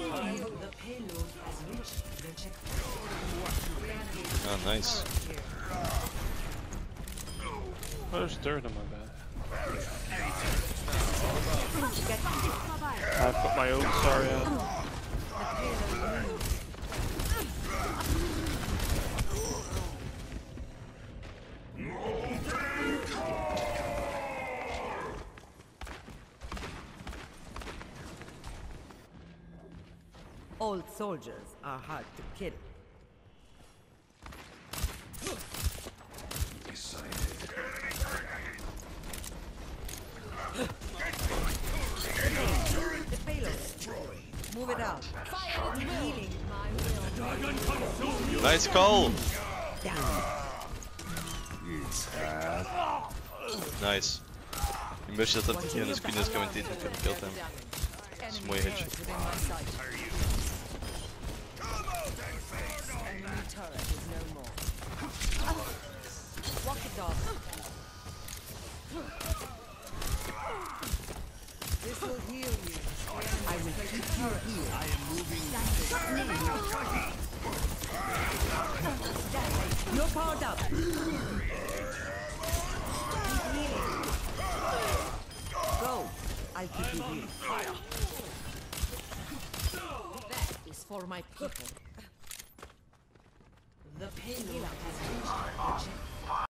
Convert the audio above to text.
The payload has reached the checkpoint. Oh, nice. Oh, there's dirt on my back. I put my own sorry out. Old soldiers are hard to kill. The payload. Move it out. Healing. Nice call! Nice. Je moest dat het in de screen is commented en kunnen kill hem. Dat is een mooie hitje. Walk it off. This will heal you. I will keep you here. I am moving. You're powered up. Keep healing. Go. I'll keep you here. That is for my people. The payload has reached the checkpoint.